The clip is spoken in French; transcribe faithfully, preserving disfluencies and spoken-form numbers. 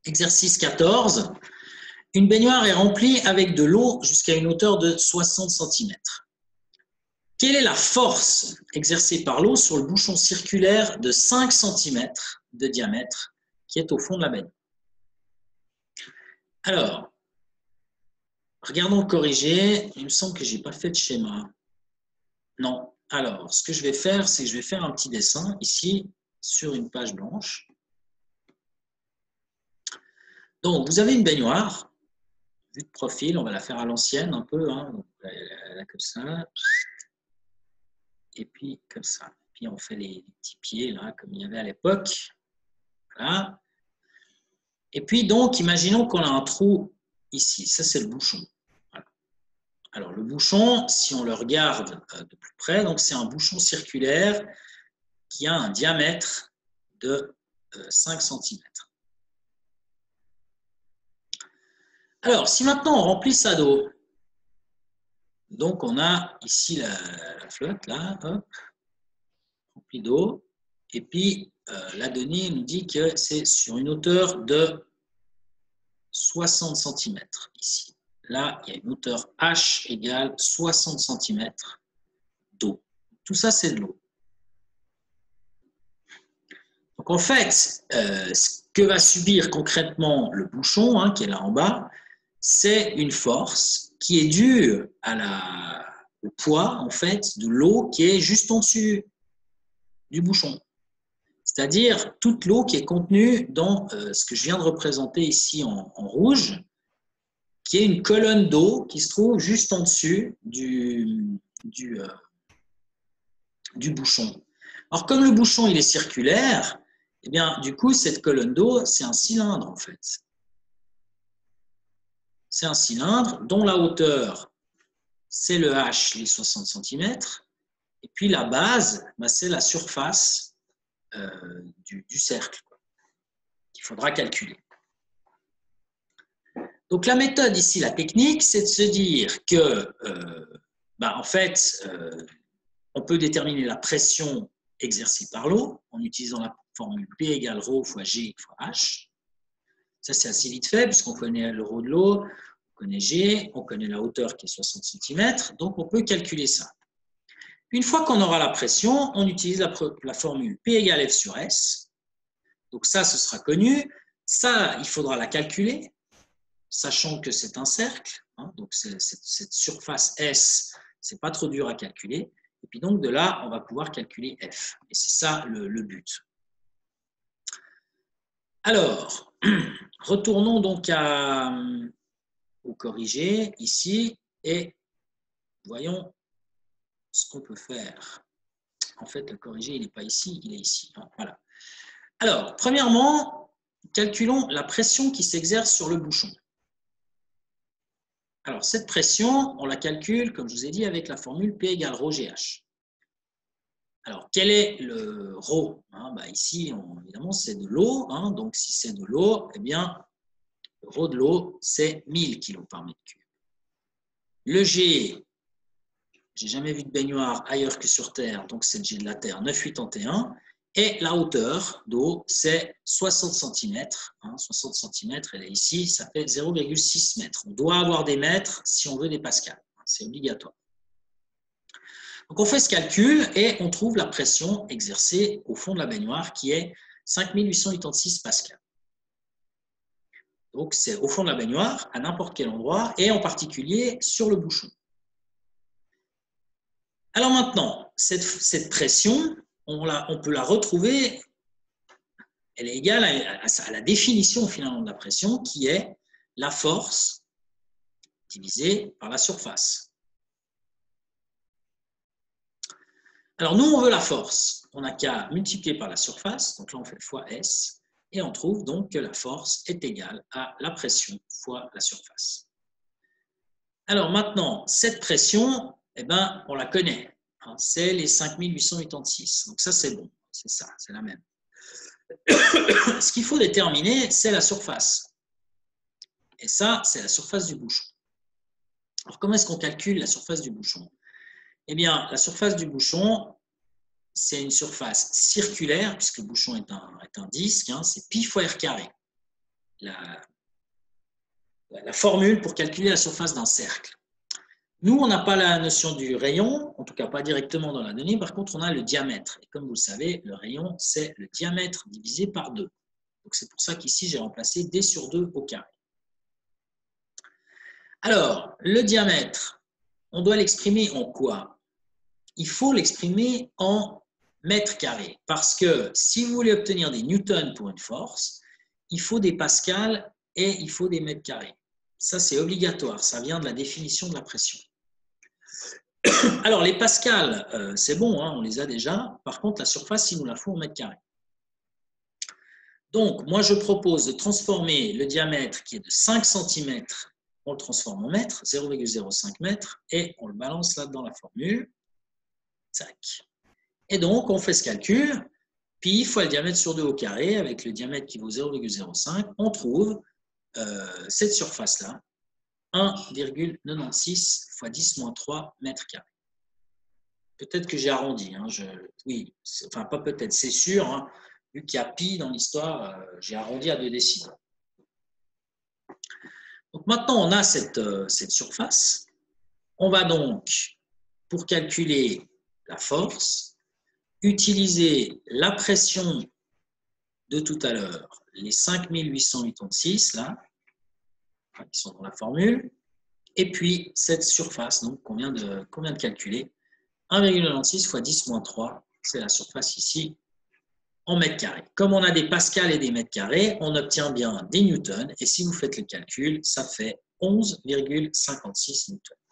Exercice quatorze. Une baignoire est remplie avec de l'eau jusqu'à une hauteur de soixante centimètres. Quelle est la force exercée par l'eau sur le bouchon circulaire de cinq centimètres de diamètre qui est au fond de la baignoire? Alors, regardons le corrigé. Il me semble que je n'ai pas fait de schéma. Non. Alors, ce que je vais faire, c'est que je vais faire un petit dessin ici sur une page blanche. Donc, vous avez une baignoire. Vue de profil, on va la faire à l'ancienne un peu. Hein. Donc, là, comme ça. Et puis, comme ça. Puis, on fait les, les petits pieds, là, comme il y avait à l'époque. Voilà. Et puis, donc, imaginons qu'on a un trou ici. Ça, c'est le bouchon. Voilà. Alors, le bouchon, si on le regarde de plus près, donc c'est un bouchon circulaire qui a un diamètre de cinq centimètres. Alors, si maintenant on remplit ça d'eau, donc on a ici la, la flotte, là, hop, remplie d'eau, et puis euh, la donnée nous dit que c'est sur une hauteur de soixante centimètres ici. Là, il y a une hauteur H égale soixante centimètres d'eau. Tout ça, c'est de l'eau. Donc, en fait, euh, ce que va subir concrètement le bouchon, hein, qui est là en bas, c'est une force qui est due à la, au poids, en fait, de l'eau qui est juste en dessus du bouchon. C'est-à-dire toute l'eau qui est contenue dans euh, ce que je viens de représenter ici en, en rouge, qui est une colonne d'eau qui se trouve juste en dessus du, du, euh, du bouchon. Alors, comme le bouchon il est circulaire, eh bien, du coup, cette colonne d'eau, c'est un cylindre, en fait. C'est un cylindre dont la hauteur, c'est le H, les soixante centimètres, et puis la base, bah, c'est la surface euh, du, du cercle qu'il faudra calculer. Donc, la méthode ici, la technique, c'est de se dire que, euh, bah, en fait, euh, on peut déterminer la pression exercée par l'eau en utilisant la formule P égale ρ fois G fois H. Ça, c'est assez vite fait, puisqu'on connaît le ρ de l'eau, on connaît G, on connaît la hauteur qui est soixante centimètres, donc on peut calculer ça. Une fois qu'on aura la pression, on utilise la, la formule P égale F sur S. Donc ça, ce sera connu. Ça, il faudra la calculer, sachant que c'est un cercle. Hein, donc c'est, c'est, cette surface S, c'est pas trop dur à calculer. Et puis donc de là, on va pouvoir calculer F. Et c'est ça le, le but. Alors, retournons donc à, au corrigé ici et voyons ce qu'on peut faire. En fait, le corrigé, il n'est pas ici, il est ici. Voilà. Alors, premièrement, calculons la pression qui s'exerce sur le bouchon. Alors, cette pression, on la calcule, comme je vous ai dit, avec la formule P égale ρ G H. Alors, quel est le ρ? hein, bah, Ici, on, évidemment, c'est de l'eau. Hein, donc, si c'est de l'eau, eh bien, le ρ de l'eau, c'est mille kilos par mètre cube. Le G, j'ai jamais vu de baignoire ailleurs que sur Terre, donc c'est le G de la Terre, neuf virgule quatre-vingt-onze. Et la hauteur d'eau, c'est soixante centimètres. Hein, soixante centimètres, elle est ici, ça fait zéro virgule six mètres. On doit avoir des mètres si on veut des pascals. C'est obligatoire. Donc, on fait ce calcul et on trouve la pression exercée au fond de la baignoire qui est cinq mille huit cent quatre-vingt-seize pascal. Donc, c'est au fond de la baignoire, à n'importe quel endroit, et en particulier sur le bouchon. Alors maintenant, cette, cette pression, on, la, on peut la retrouver, elle est égale à, à, à la définition finalement de la pression, qui est la force divisée par la surface. Alors, nous, on veut la force. On n'a qu'à multiplier par la surface. Donc là, on fait fois S. Et on trouve donc que la force est égale à la pression fois la surface. Alors maintenant, cette pression, eh ben, on la connaît. Hein, c'est les cinq mille huit cent quatre-vingt-seize. Donc ça, c'est bon. C'est ça, c'est la même. Ce qu'il faut déterminer, c'est la surface. Et ça, c'est la surface du bouchon. Alors, comment est-ce qu'on calcule la surface du bouchon? Eh bien, la surface du bouchon, c'est une surface circulaire, puisque le bouchon est un, est un disque, hein, c'est pi fois r carré. la, la formule pour calculer la surface d'un cercle. Nous, on n'a pas la notion du rayon, en tout cas pas directement dans la donnée, par contre, on a le diamètre. Et comme vous le savez, le rayon, c'est le diamètre divisé par deux. Donc, c'est pour ça qu'ici, j'ai remplacé d sur deux au carré. Alors, le diamètre, on doit l'exprimer en quoi? Il faut l'exprimer en mètres carrés, parce que si vous voulez obtenir des newtons pour une force, il faut des pascals et il faut des mètres carrés. Ça, c'est obligatoire, ça vient de la définition de la pression. Alors, les pascals, euh, c'est bon, hein, on les a déjà. Par contre, la surface, il nous la faut en mètres carrés. Donc, moi, je propose de transformer le diamètre qui est de cinq centimètres, on le transforme en mètres, zéro virgule zéro cinq mètres, et on le balance là dans la formule. Tac. Et donc, on fait ce calcul, pi fois le diamètre sur deux au carré, avec le diamètre qui vaut zéro virgule zéro cinq, on trouve euh, cette surface-là, un virgule quatre-vingt-seize fois dix moins trois mètres carrés. Peut-être que j'ai arrondi. Hein, je, oui, enfin pas peut-être, c'est sûr. Hein, vu qu'il y a pi dans l'histoire, euh, j'ai arrondi à deux décimaux. Donc maintenant, on a cette, euh, cette surface. On va donc, pour calculer la force, utiliser la pression de tout à l'heure, les cinq mille huit cent quatre-vingt-seize, là, qui sont dans la formule, et puis cette surface donc, qu'on vient, qu'on vient de calculer, un virgule quatre-vingt-seize fois dix moins trois, c'est la surface ici, en mètres carrés. Comme on a des pascals et des mètres carrés, on obtient bien des newtons, et si vous faites le calcul, ça fait onze virgule cinquante-six newtons.